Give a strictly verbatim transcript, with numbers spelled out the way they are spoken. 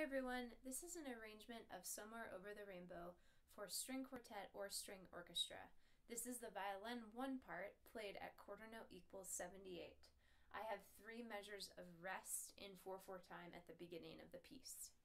everyone, this is an arrangement of Somewhere Over the Rainbow for string quartet or string orchestra. This is the violin one part played at quarter note equals seventy-eight. I have three measures of rest in four four time at the beginning of the piece.